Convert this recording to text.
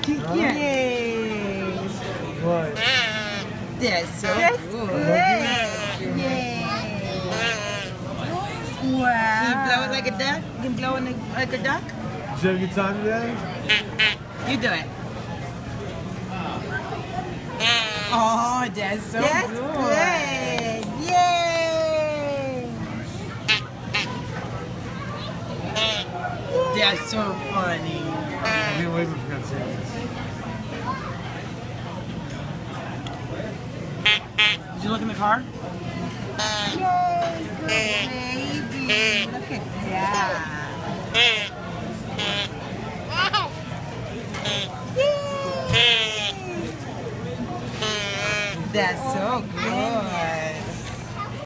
Yay! What? That's so good. Yay! Wow. Can you blow it like a duck? You can blow it like a duck? Did you have a good time today? You do it. Oh, that's so good. Yay! That's so funny. I can't wait for that sandwich. Did you look in the car? Yay, good baby. Look at that.